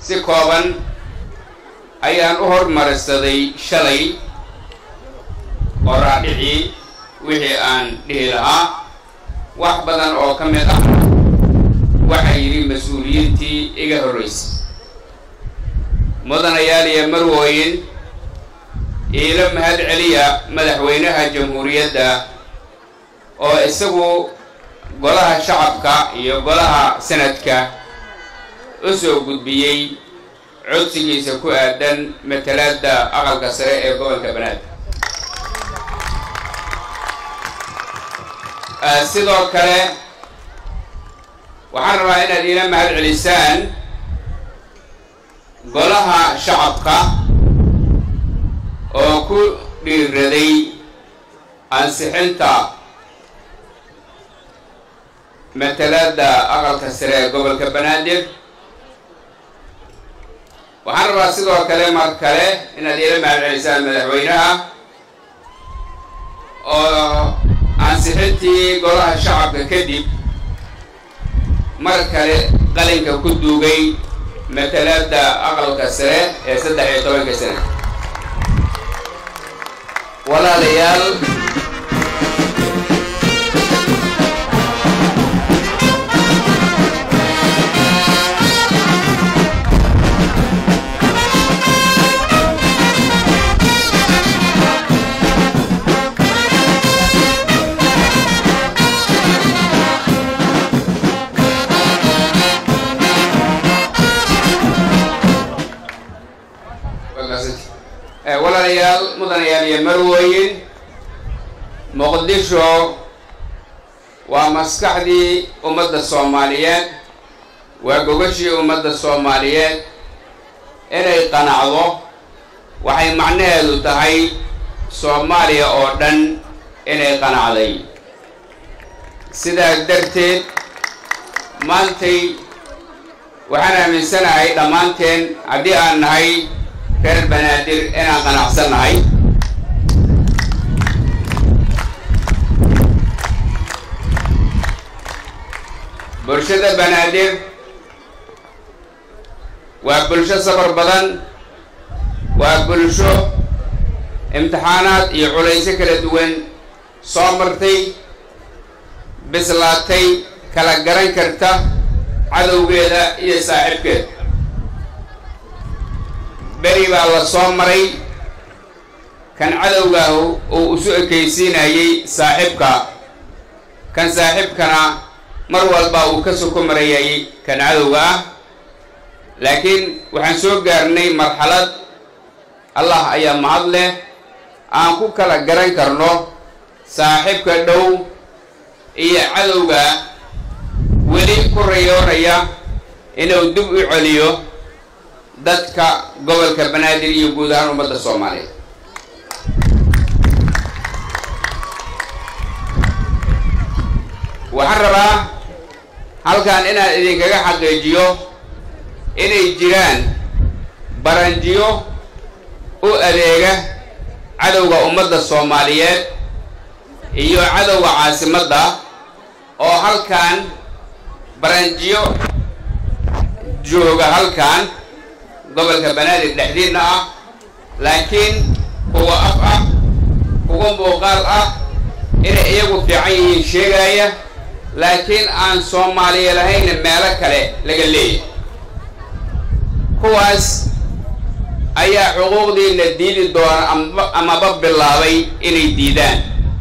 si kooban ayaan u hormarsaday shalay qoraadhicii wixii aan dhihi lahaa wax badan oo ka mid ah waxaa yidhi mas-uuliyiintii iga horraysay mudanayaal iyo marwooyin iila mahad celiya madaxweynaha jamhuuriyadda oo isagu golaha shacabka iyo golaha sanadka u soo gudbiyey codsigiisa ku aadan matalaadda aqalka sare ee gobolka banaadir sidoo kale waxaan rabaa inaad iila mahad celisaan golaha shacabka oo ku dhiiraday ansixinta matalaadda aqalka sare ee gobolka banaadir waxaan rabaa sidoo kale mar kale inaad iila mahad celisaan madaxweynaha oo ansixintii golaha shacabka kadib mar kale qalinka ku duugay matalaadda aqalka sare ee 13 sano walaalayaal walaalayaal mudanayaal iyo marwooyin muqdisho waa maskaxdii ummadda Soomaaliyeed waa gogashii ummadda Soomaaliyeed inay qanacdo waxay macnaheedu tahay Soomaaliya oo dhan inay qanacday sidaa darteed maantay waxaan aaminsanahay dhammaanteen haddii aan nahay reer banaadir inaan qanacsannahay bulshada banaadir waa bulsho safar badan waa bulsho imtixaanaad iyo culaysyo kala duwan soo martay bislaatay kala garan karta cadowgeeda iyo saaxiibkeeda beri baa la soo maray kan cadowgaahu uu isu ekaysiinayay saaxiibka kan saaxiibkana mar walba uu ka soo marayay kan cadowga ah laakiin waxaan soo gaarnay marxalad Allah ayaa mahad leh aan ku kala garan karno saaxiibka dhow iyo cadowga weli ku rayoonaya inuu dib u celiyo dadka gobolka banaadir iyo guud ahaan ummadda Soomaaliyeed waxaan rabaa halkan inaan idinkaga xaqiijiyo inay jiraan baranjiyo u adeega cadowga ummadda Soomaaliyeed iyo cadowga caasimadda oo halkan baranjiyo jooga halkan gobolka banaadir dhexdiina ah laakiin kuwa af ah kuwa muuqaal ah inay iyagu fiican yihiin sheegaya laakiin aan Soomaaliya lahayn meelo kale laga leeyahay kuwaas ayaa xuquuqdiina diidi doona amaba bilaabay inay diidaan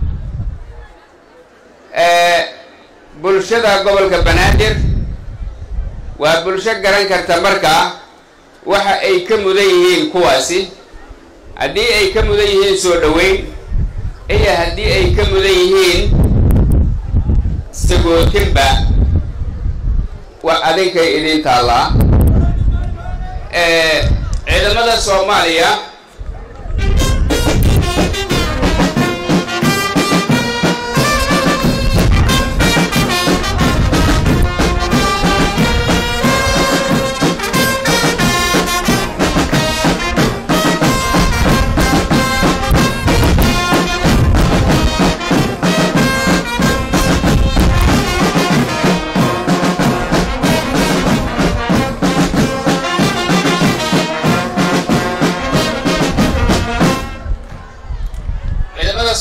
bulshada gobolka banaadir waa bulsho garan karta markaa waxa ay ka mudan yihiin kuwaasi haddii ay ka mudan yihiin soo dhaweyn iyo haddii ay ka mudan yihiin sagootinba waa adinkay idin taallaa ciidamada Soomaaliya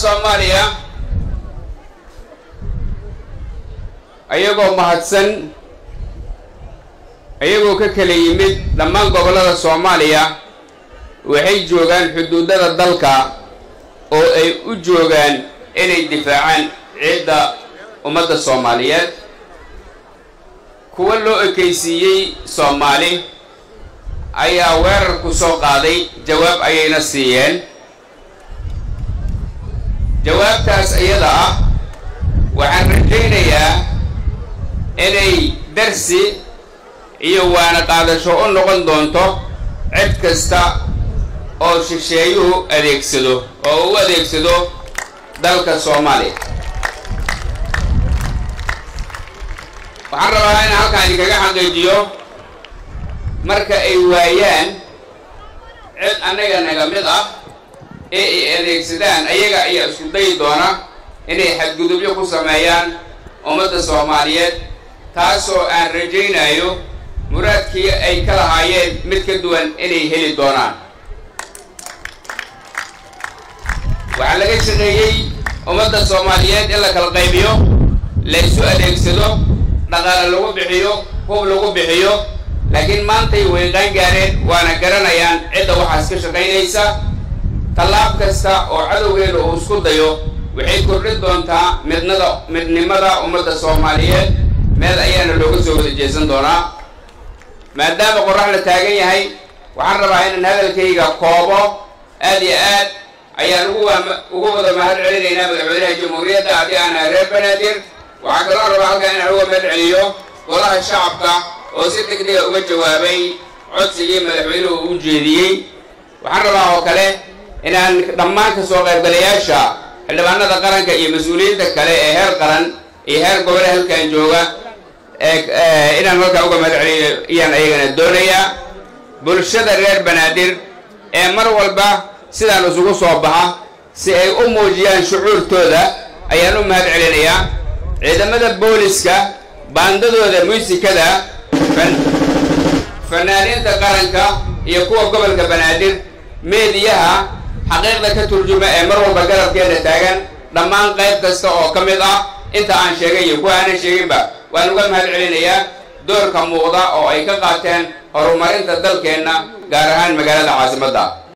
Soomaaliya ayagoo mahadsan ayagoo ka kala yimid dhammaan gobollada Soomaaliya waxay joogaan xuduudada dalka oo ay u joogaan inay difaacaan ciidda ummadda Soomaaliyeed kuwa loo ekaysiiyey Soomaali ayaa weerar ku soo qaaday jawaab ayayna siiyeen jawaabtaas iyada ah waxaan rajaynayaa inay darsi iyo waana qaadasho u noqon doonto cid kasta oo shisheeyuhu adeegsado oo u adeegsado dalka Soomaaliya waxaan rabaa in halkaan idinkaga xaqiijiyo marka ay waayaan cid annaga naga mid ah ee ay adeegsadaan ayaga ayaa isku dayi doona inay xadgudubyo ku sameeyaan ummadda Soomaaliyeed taasoo aan rajaynayo muraadkii ay ka lahaayeen mid ka duwan inay heli doonaan waxaa laga shaqeeyey ummadda Soomaaliyeed in la kala qaybiyo la isu adeegsado dhaqaale lagu bixiyo hub lagu bixiyo laakiin maantay way qaangaareen waana garanayaan cidda waxaas ka shaqaynaysa tallaab kasta oo cadowgeeda uu isku dayo waxay kordhin doontaa midnimada ummadda Soomaaliyeed meel ayaana looga soo wada jeesan doonaa maadaama qorax la taagan yahay waxaan rabaa inaan hadalkayga koobo aad iyo aad ayaan ugu wada mahad celinaynaa madaxweynaha jamhuuriyadda haddii aan reer Banaadir waxaan kaloo rabaa halkan inaan uga mahad celiyo golaha shacabka oo si degdeg ah uga jawaabay codsigii madaxweynuhu u jeediyey waxaan rabaa oo kale inaan dhammaan ka soo qaybgalayaasha xildhibaanada qaranka iyo mas'uuliyiinta kale ee heer qaran iyo heer gobol halkan jooga inaan halka uga mahad celiyo iyaan ayagana doonayaa bulshada reer Banaadir ee mar walba sidaan isugu soo baxa si ay u muujiyaan shucuurtooda ayaan u mahad celinayaa ciidamada booliska baandadooda muusikada fanaaniinta qaranka iyo kuwa gobolka Banaadir meediyaha xaqiiqda ka turjuma ee mar walba garabkeeda taagan dhammaan qayb kasta oo ka mid ah inta aan sheegay iyo kuwa aan sheeginba waan uga mahad celinayaa doorka muuqda oo ay ka qaateen horumarinta dalkeena gaar ahaan magaalada caasimadda